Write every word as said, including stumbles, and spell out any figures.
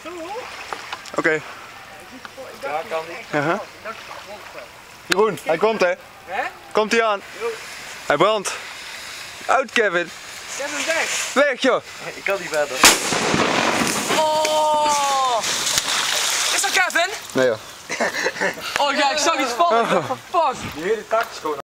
Oké. Okay. Ja, kan niet. Uh -huh. Jeroen, hij komt hè? Hè? Komt hij aan? Jo. Hij brandt. Uit Kevin. Kevin weg. Weg joh. Ik kan niet verder. Oh! Is dat Kevin? Nee joh. Oh ja, ik zag iets vallen. Ik dacht van fuck. Die hele tak is gewoon